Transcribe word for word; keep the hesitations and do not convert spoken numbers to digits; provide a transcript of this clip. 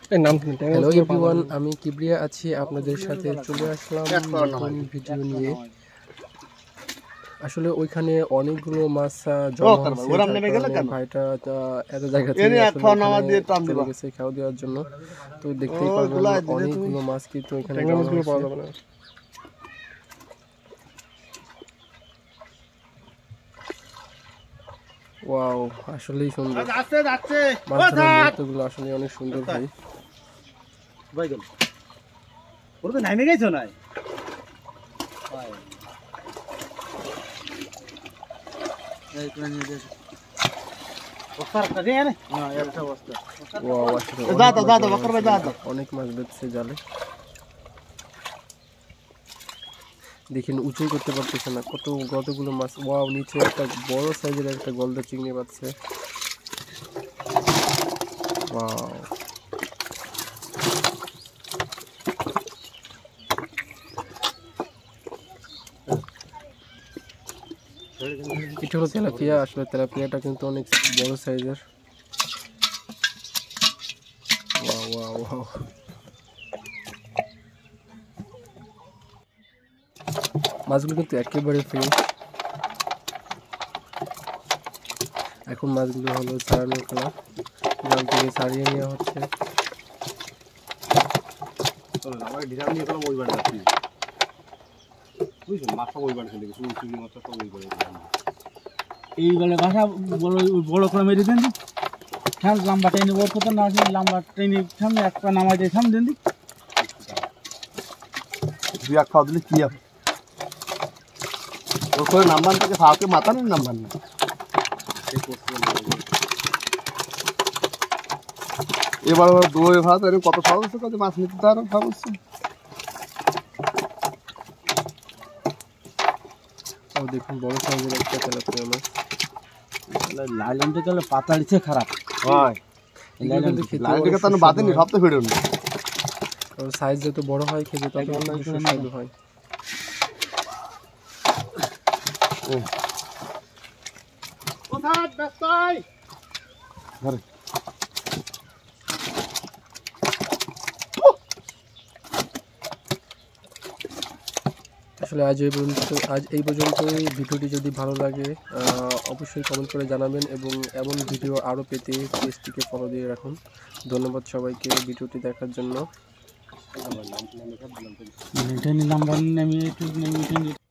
Hello everyone, আমি কিবরিয়া আছি আপনাদের সাথে। চলে আসলাম নতুন ভিডিও নিয়ে। আসলে ওইখানে অনেকগুলো মাছ জমা হয়েছে, ভাইটা এত জায়গা থেকে চলে গেছে খাওয়া দেওয়ার জন্য। তো দেখতেই পারবেন অনেকগুলো মাছ কিন্তু এখানে জমা হয়েছে। ওয়াও, আসলেই সুন্দর মাছ ধরার মুহূর্তগুলো, আসলে অনেক সুন্দর ভাই। ভাই গেল ওর তো নামে গেছো না অনেক মাছ বেঁধেছে জালে। দেখেন উঁচুই করতে পারতেছে না, কত কতগুলো মাছ। ওয়াও, নিচে একটা বড় সাইজের একটা গলদা চিংড়ি পাচ্ছে। ওয়াও, এটা হলো তেলাপিয়া। আসলে তেলাপিয়াটা কিন্তু অনেক বড় সাইজের। ওয়াও ওয়াও ওয়াও, মাছগুলো কিন্তু একেবারে ফ্রেশ। এখন মাছগুলো হলো ছাড়ানোর খেলা, জাল থেকে ছাড়িয়ে নেওয়া হচ্ছে। এইবেলে ভাষা বড় বড় করে মেরে দেন ঠান লম্বা টেনে ওর কত না আসলে লম্বা টেনে সামনে একটা নামাই দিয়ে সামনে দেন দি দুই এক খাওয়া দিলে কি হবে ওর করে নাম্বার থেকে ফাঁকে মাথা নেই নাম্বার না। এবার দই ভাত এরকম কত সহজ হচ্ছে, কত মাছ নিতে তার সহজ হচ্ছে। দেখুন বড় সাইজের একটা তেলাপিয়া মাছ। লাইলনটা গেলে পাতাড়িছে খারাপ হয়, লাইলনটা তো বাদেনি সব তো ফেড়ে না। সাইজ যত বড় হয় খেতে তত সুস্বাদু হয়। আসলে আজ এই পর্যন্ত আজ এই পর্যন্তই। ভিডিওটি যদি ভালো লাগে অবশ্যই কমেন্ট করে জানাবেন, এবং এমন ভিডিও আরও পেতে পেজটিকে ফলো দিয়ে রাখুন। ধন্যবাদ সবাইকে ভিডিওটি দেখার জন্য।